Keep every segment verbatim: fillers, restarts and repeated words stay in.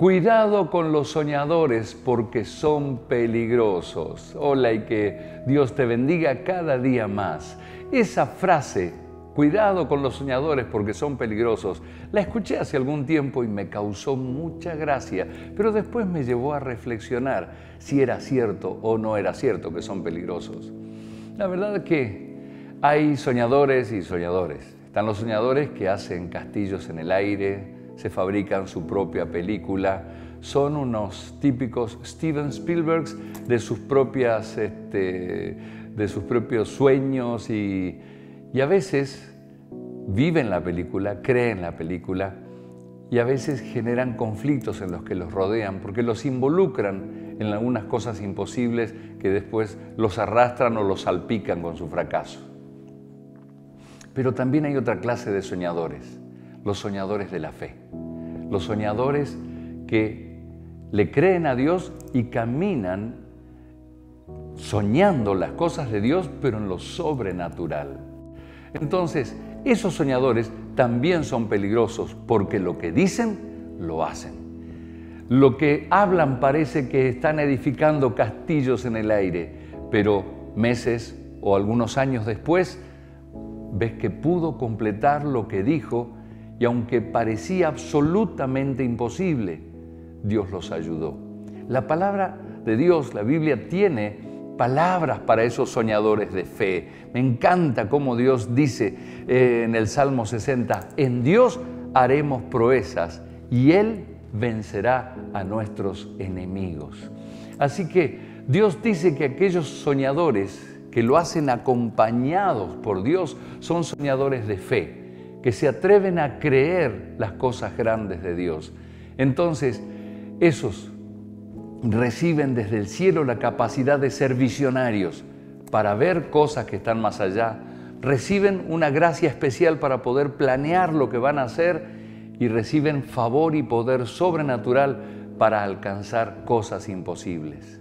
Cuidado con los soñadores porque son peligrosos. Hola y que Dios te bendiga cada día más. Esa frase, cuidado con los soñadores porque son peligrosos, la escuché hace algún tiempo y me causó mucha gracia, pero después me llevó a reflexionar si era cierto o no era cierto que son peligrosos. La verdad es que hay soñadores y soñadores. Están los soñadores que hacen castillos en el aire, se fabrican su propia película, son unos típicos Steven Spielbergs de sus, propias, este, de sus propios sueños y, y a veces viven la película, creen la película y a veces generan conflictos en los que los rodean porque los involucran en algunas cosas imposibles que después los arrastran o los salpican con su fracaso. Pero también hay otra clase de soñadores, los soñadores de la fe, los soñadores que le creen a Dios y caminan soñando las cosas de Dios, pero en lo sobrenatural. Entonces, esos soñadores también son peligrosos porque lo que dicen, lo hacen. Lo que hablan parece que están edificando castillos en el aire, pero meses o algunos años después, ves que pudo completar lo que dijo y aunque parecía absolutamente imposible, Dios los ayudó. La palabra de Dios, la Biblia, tiene palabras para esos soñadores de fe. Me encanta cómo Dios dice eh, en el Salmo sesenta, en Dios haremos proezas y Él vencerá a nuestros enemigos. Así que Dios dice que aquellos soñadores que lo hacen acompañados por Dios son soñadores de fe, que se atreven a creer las cosas grandes de Dios. Entonces, esos reciben desde el cielo la capacidad de ser visionarios para ver cosas que están más allá, reciben una gracia especial para poder planear lo que van a hacer y reciben favor y poder sobrenatural para alcanzar cosas imposibles.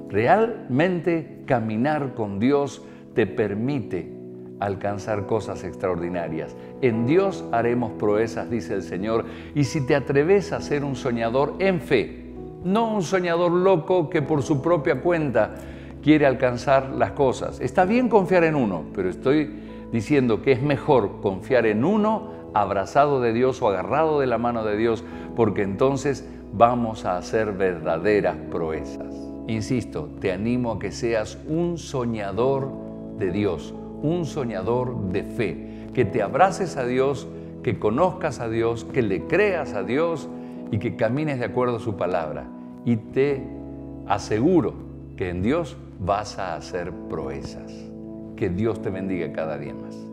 Realmente caminar con Dios te permite alcanzar cosas extraordinarias. En Dios haremos proezas, dice el Señor, y si te atreves a ser un soñador en fe, no un soñador loco que por su propia cuenta quiere alcanzar las cosas. Está bien confiar en uno, pero estoy diciendo que es mejor confiar en uno abrazado de Dios o agarrado de la mano de Dios, porque entonces vamos a hacer verdaderas proezas. Insisto, te animo a que seas un soñador de Dios, un soñador de fe, que te abraces a Dios, que conozcas a Dios, que le creas a Dios y que camines de acuerdo a su palabra. Y te aseguro que en Dios vas a hacer proezas. Que Dios te bendiga cada día más.